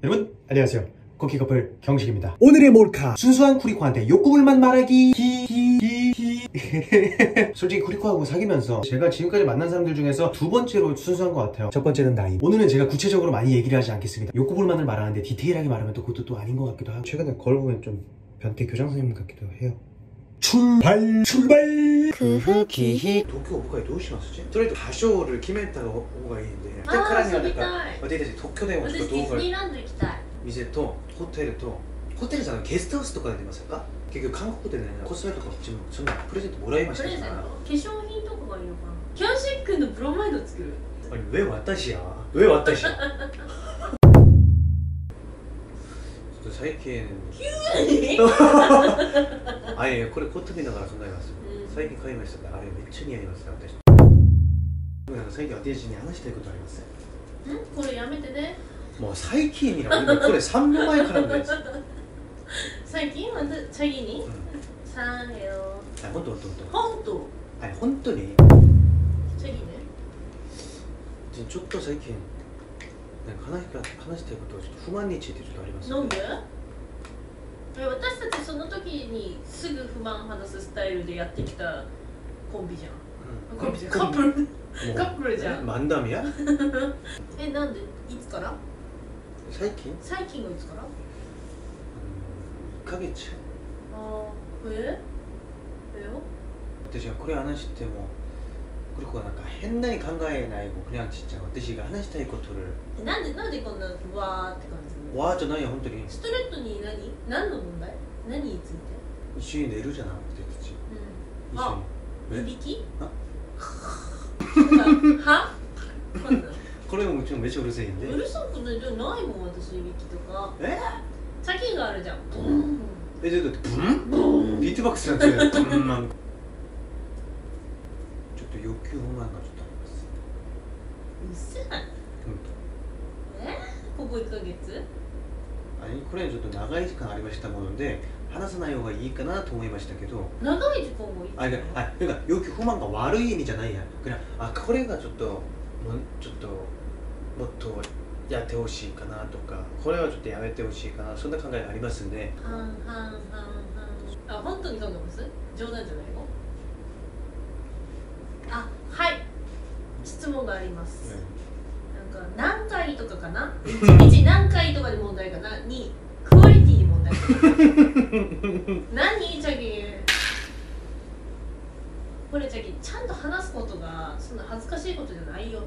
여러분 안녕하세요. 코키커플 경식입니다. 오늘의 몰카 순수한 쿠리코한테 욕구불만 말하기. 솔직히 쿠리코하고 사귀면서 제가 지금까지 만난 사람들 중에서 두 번째로 순수한 것 같아요. 첫 번째는 나이. 오늘은 제가 구체적으로 많이 얘기를 하지 않겠습니다. 욕구불만을 말하는데 디테일하게 말하면 또 그것도 또 아닌 것 같기도 하고, 최근에 거울 보면 좀 변태 교장 선생님 같기도 해요. 출발! 기히 도쿄 오프가에どうします?それと場所を決めた方がいいんで。 あー、 からには遊びたい。 私たち東京でもちょっと動画私ディズニーランド行きたい。 店とホテルとホテルじゃないゲストハウスとかで出ませんか。結局韓国でねコスメとかうちもそんなプレゼントもらいましたから。 プレゼント化粧品とかがいいのかな。キャンシックのブロマイド作る。 왜私や왜私や最近あいやこれコットンながら考えます。最近買いましたからあれめっちゃ似合いますね私。なんか最近私に話したいことありますね。 これやめてね。 もう最近になる。これ3年前からのやつ。 最近はチャギにさーよ。 本当本当にチャギね。 ちょっと最近なんか話したいことはちょっと不満についてちょっとありますね。 なんで？私たちその時にすぐ不満話すスタイルでやってきたコンビじゃん。コンビじゃん。カップルじゃん。 漫談や？ なんでいつから？最近はいつから？1 ヶ月。私がこれ話してもこれなんか変なに考えない僕にはちっちゃい私が話したいことをなんでこんなわーって感じ？ わーじゃないよ本当に。 ストレートに何の問題？何について？ 一緒に寝るじゃなくて私一緒に。 いびき？は？ これももちろんめっちゃうるさいんで。 うるさくないもん私いびきとか。先があるじゃん。 だってブン？ビートボックスなんてブンなん。ちょっと欲求不満がちょっとあります。 うっせえ。ここ1ヶ月？ これはちょっと長い時間ありましたもので話さない方がいいかなと思いましたけど。 長い時間もいいかな。 というか欲求不満が悪い意味じゃないや。これがちょっともっとやってほしいかなとか、これはちょっとやめてほしいかな、そんな考えがありますんで。 本当に考えます？冗談じゃないの？はい、質問があります。なんか何回とかかな？1日何回とかで問題かな？2、クオリティに問題かな？何チャギ？これチャギ、ちゃんと話すことがそんな恥ずかしいことじゃないよ。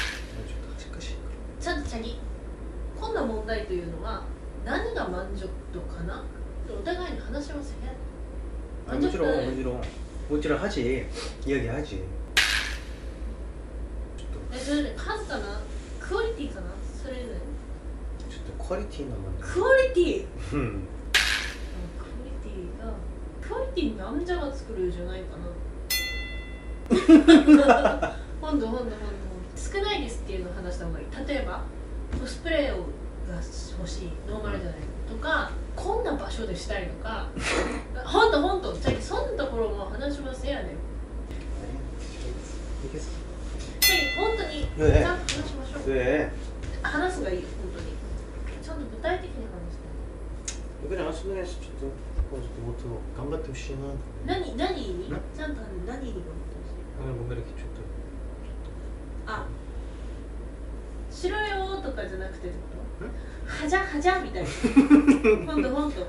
ちゃんとチャギ、こんな問題というのは何が満足度かな？お互いに話しますよね。 もちろん하지。이야기하지。 それで数かな？クオリティかな？それでちょっとクオリティの問題。 クオリティ。クオリティなんじゃが作るじゃないかな。ほんと少ないですっていうのを話した方がいい。例えばコスプレが欲しい、ノーマルじゃないとか、こんな場所でしたいとか。ほんとじゃあそんなところも話しますやねん。本当にちゃんと話しましょう。話すがいい、本当にちゃんと具体的に話して。 ちょっともっと頑張ってほしいな。 何にちゃんと何に頑張ってほしい？ 僕だけちょっとしろよとかじゃなくてってこと？はじゃみたいな。ほんとじゃ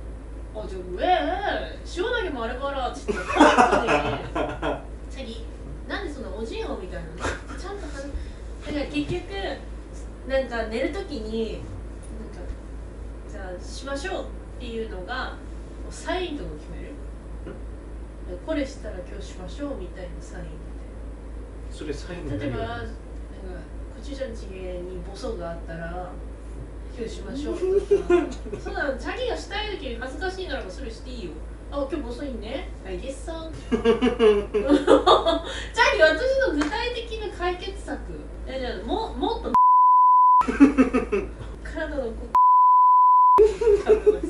あ塩投げもあれからって言って本当に次なんでそのおじよみたいなのちゃんとだから結局なんか寝るときになんかじゃあしましょうっていうのがサインとか決める？これしたら今日しましょうみたいなサインみたいな。 それサイン例えばなんかコチュジャンチゲにボソがあったら今日しましょうとかそうなの、チャギがしたい時に恥ずかしいならばそれしていいよ。今日ボソいね。はいゲッソン。チャギ、私の具体的な解決策。じゃあもっと体のこ食べます。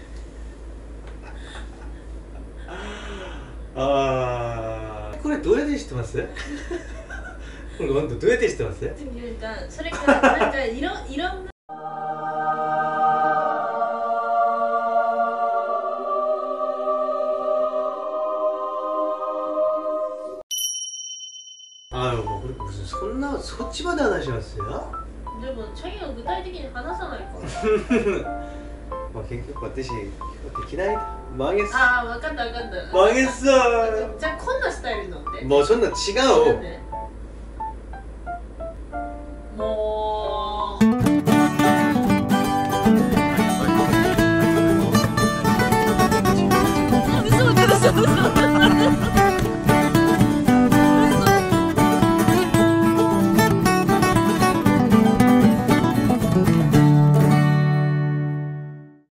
これどうやって知ってます？本当どうやって知ってます？ それからなんかいろんなんなそっちまで話しますよ。 でもチャギが具体的に話さないからまあ結局私できない。망했어。 ああ分かった分かった。 망했어。 じゃあこんなスタイルのってもうそんな違う。 もう嘘嘘嘘嘘